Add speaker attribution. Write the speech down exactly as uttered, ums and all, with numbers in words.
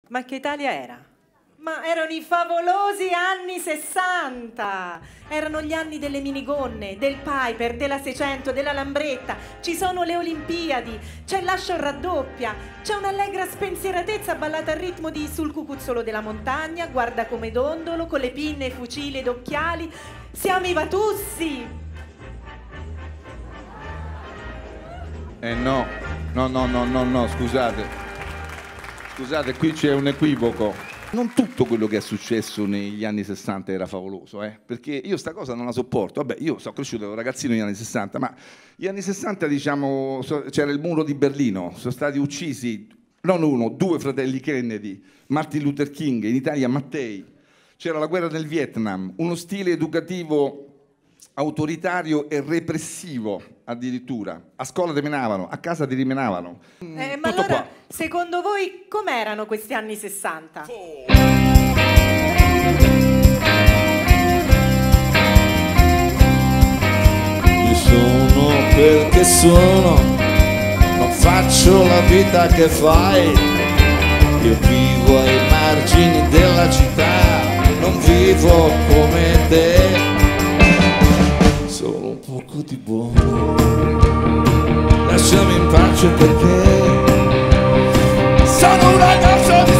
Speaker 1: Ma che Italia era? Ma erano i favolosi anni sessanta, erano gli anni delle minigonne, del Piper, della seicento, della Lambretta, ci sono le Olimpiadi, c'è l'Asciò raddoppia, c'è un'allegra spensieratezza ballata al ritmo di Sul cucuzzolo della montagna, Guarda come dondolo, con le pinne, fucili ed occhiali, siamo i Vatussi!
Speaker 2: Eh no, no, no, no, no, no, scusate, scusate, qui c'è un equivoco. Non tutto quello che è successo negli anni sessanta era favoloso, eh? Perché io sta cosa non la sopporto. Vabbè, io sono cresciuto ero ragazzino negli anni sessanta, ma gli anni sessanta, diciamo, so, c'era il muro di Berlino, sono stati uccisi non uno, due fratelli Kennedy, Martin Luther King, in Italia Mattei, c'era la guerra nel Vietnam, uno stile educativo autoritario e repressivo addirittura. A scuola ti menavano, a casa ti rimenavano.
Speaker 1: Eh, ma
Speaker 2: Tutto
Speaker 1: allora,
Speaker 2: qua.
Speaker 1: secondo voi, com'erano questi anni sessanta?
Speaker 3: Io sono quel che sono, non faccio la vita che fai. Io vivo ai margini della città, non vivo come te. Solo un poco di buono, lasciami in pace perché sono un ragazzo di